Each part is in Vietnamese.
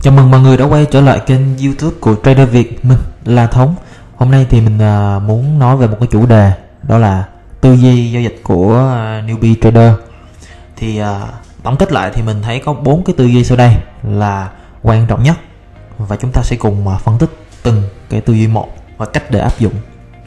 Chào mừng mọi người đã quay trở lại kênh YouTube của Trader Việt. Mình là Thống. Hôm nay thì mình muốn nói về một cái chủ đề, đó là tư duy giao dịch của newbie trader. Thì tổng kết lại thì mình thấy có 4 cái tư duy sau đây là quan trọng nhất, và chúng ta sẽ cùng phân tích từng cái tư duy một và cách để áp dụng.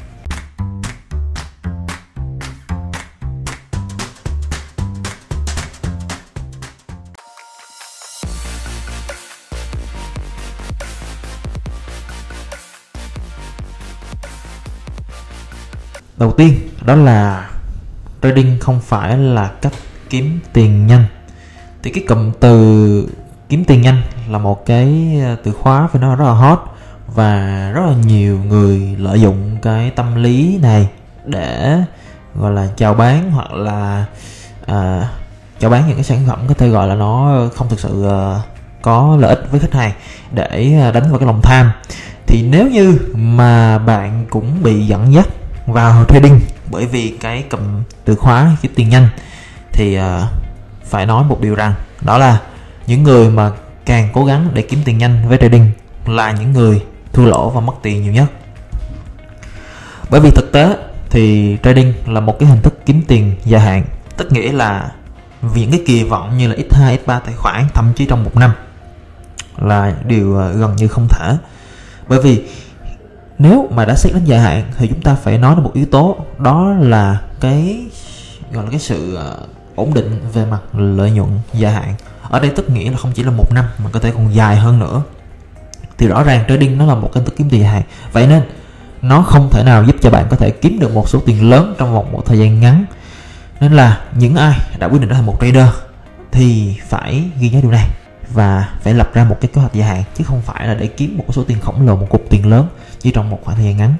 Đầu tiên đó là trading không phải là cách kiếm tiền nhanh. Thì cái cụm từ kiếm tiền nhanh là một cái từ khóa phải nói rất là hot, và rất là nhiều người lợi dụng cái tâm lý này để gọi là chào bán, hoặc là chào bán những cái sản phẩm có thể gọi là nó không thực sự có lợi ích với khách hàng, để đánh vào cái lòng tham. Thì nếu như mà bạn cũng bị dẫn dắt vào trading bởi vì cái cụm từ khóa kiếm tiền nhanh, thì phải nói một điều rằng đó là những người mà càng cố gắng để kiếm tiền nhanh với trading là những người thua lỗ và mất tiền nhiều nhất. Bởi vì thực tế thì trading là một cái hình thức kiếm tiền dài hạn, tức nghĩa là những cái kỳ vọng như là x2, x3 tài khoản, thậm chí trong một năm là điều gần như không thể. Bởi vì nếu mà đã xét đến dài hạn thì chúng ta phải nói đến một yếu tố, đó là cái gọi là cái sự ổn định về mặt lợi nhuận dài hạn. Ở đây tức nghĩa là không chỉ là một năm mà có thể còn dài hơn nữa. Thì rõ ràng trading nó là một hình thức kiếm tiền dài hạn, vậy nên nó không thể nào giúp cho bạn có thể kiếm được một số tiền lớn trong vòng một thời gian ngắn. Nên là những ai đã quyết định trở thành một trader thì phải ghi nhớ điều này và phải lập ra một cái kế hoạch dài hạn, chứ không phải là để kiếm một số tiền khổng lồ, một cục tiền lớn chỉ trong một khoảng thời gian ngắn.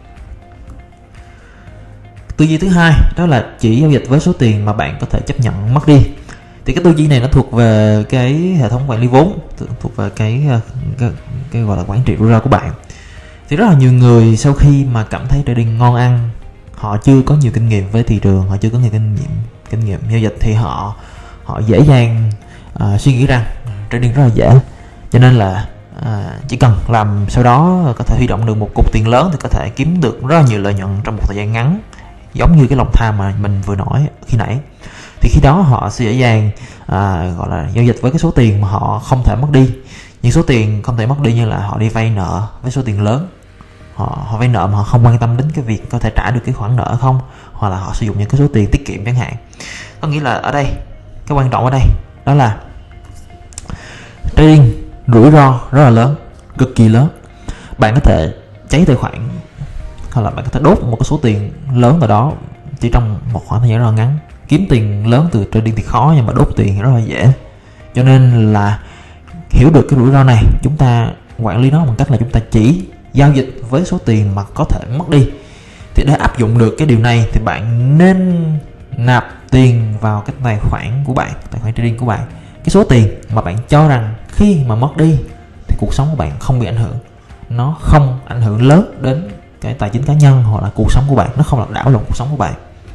Tư duy thứ hai đó là chỉ giao dịch với số tiền mà bạn có thể chấp nhận mất đi. Thì cái tư duy này nó thuộc về cái hệ thống quản lý vốn, thuộc về cái gọi là quản trị rủi ro của bạn. Thì rất là nhiều người sau khi mà cảm thấy trading ngon ăn, họ chưa có nhiều kinh nghiệm với thị trường, họ chưa có nhiều kinh nghiệm giao dịch, thì họ dễ dàng suy nghĩ rằng trading rất là dễ, cho nên là chỉ cần làm sau đó có thể huy động được một cục tiền lớn thì có thể kiếm được rất là nhiều lợi nhuận trong một thời gian ngắn, giống như cái lòng tham mà mình vừa nói khi nãy. Thì khi đó họ sẽ dễ dàng gọi là giao dịch với cái số tiền mà họ không thể mất đi. Những số tiền không thể mất đi như là họ đi vay nợ với số tiền lớn, họ vay nợ mà họ không quan tâm đến cái việc có thể trả được cái khoản nợ không, hoặc là họ sử dụng những cái số tiền tiết kiệm chẳng hạn. Có nghĩa là ở đây cái quan trọng ở đây đó là trading rủi ro rất là lớn, cực kỳ lớn. Bạn có thể cháy tài khoản, hoặc là bạn có thể đốt một cái số tiền lớn ở đó chỉ trong một khoảng thời gian rất là ngắn. Kiếm tiền lớn từ trading thì khó, nhưng mà đốt tiền thì rất là dễ. Cho nên là hiểu được cái rủi ro này, chúng ta quản lý nó bằng cách là chúng ta chỉ giao dịch với số tiền mà có thể mất đi. Thì để áp dụng được cái điều này thì bạn nên nạp tiền vào cái tài khoản của bạn, tài khoản trading của bạn, cái số tiền mà bạn cho rằng khi mà mất đi thì cuộc sống của bạn không bị ảnh hưởng, nó không ảnh hưởng lớn đến cái tài chính cá nhân hoặc là cuộc sống của bạn, nó không làm đảo lộn cuộc sống của bạn.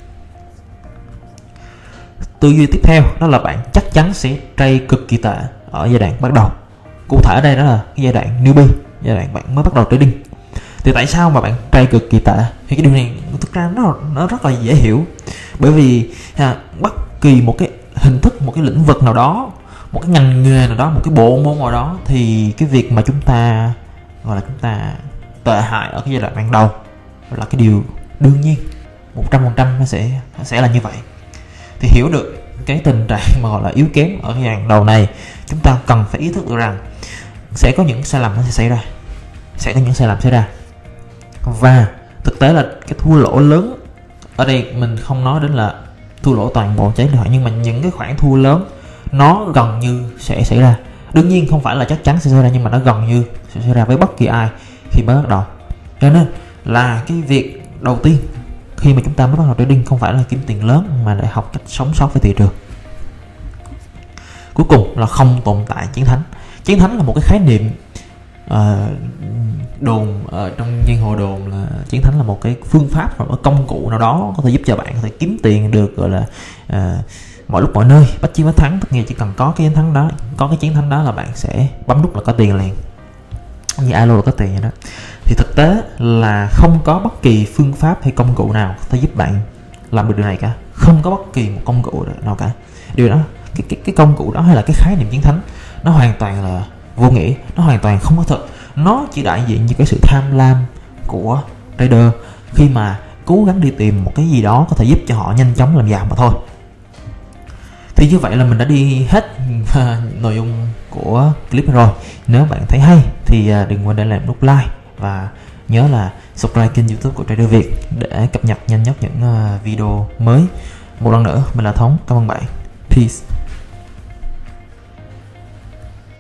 Tư duy tiếp theo đó là bạn chắc chắn sẽ trade cực kỳ tệ ở giai đoạn bắt đầu. Cụ thể ở đây đó là cái giai đoạn newbie, giai đoạn bạn mới bắt đầu trading. Thì tại sao mà bạn trade cực kỳ tệ? Thì cái điều này thực ra nó rất là dễ hiểu. Bởi vì bất kỳ một cái hình thức, một cái lĩnh vực nào đó, một cái ngành nghề nào đó, một cái bộ môn nào đó, thì cái việc mà chúng ta gọi là chúng ta tệ hại ở cái giai đoạn ban đầu là cái điều đương nhiên, 100% nó sẽ là như vậy. Thì hiểu được cái tình trạng mà gọi là yếu kém ở cái giai đoạn đầu này, chúng ta cần phải ý thức được rằng sẽ có những sai lầm nó sẽ xảy ra, sẽ có những sai lầm xảy ra. Và thực tế là cái thua lỗ lớn ở đây mình không nói đến là thua lỗ toàn bộ cháy điện thoại, nhưng mà những cái khoản thua lớn nó gần như sẽ xảy ra. Đương nhiên không phải là chắc chắn sẽ xảy ra, nhưng mà nó gần như sẽ xảy ra với bất kỳ ai khi mới bắt đầu. Cho nên là cái việc đầu tiên khi mà chúng ta mới bắt đầu trading không phải là kiếm tiền lớn, mà để học cách sống sót với thị trường. Cuối cùng là không tồn tại chiến thắng. Chiến thắng là một cái khái niệm đồn trong giang hồ đồn là chiến thắng là một cái phương pháp hoặc một công cụ nào đó có thể giúp cho bạn có thể kiếm tiền được, gọi là mọi lúc mọi nơi, bắt chiến bắt thắng, tất nhiên chỉ cần có cái chiến thắng đó, có cái chiến thắng đó là bạn sẽ bấm nút là có tiền liền, như alo là có tiền vậy đó. Thì thực tế là không có bất kỳ phương pháp hay công cụ nào có thể giúp bạn làm được điều này cả, không có bất kỳ một công cụ nào cả. Điều đó, cái công cụ đó hay là cái khái niệm chiến thắng, nó hoàn toàn là vô nghĩa, nó hoàn toàn không có thật. Nó chỉ đại diện như cái sự tham lam của trader khi mà cố gắng đi tìm một cái gì đó có thể giúp cho họ nhanh chóng làm giàu mà thôi. Thì như vậy là mình đã đi hết nội dung của clip rồi. Nếu bạn thấy hay thì đừng quên để làm nút like và nhớ là subscribe kênh YouTube của Trader Việt để cập nhật nhanh nhất những video mới. Một lần nữa, mình là Thống, cảm ơn bạn. Peace.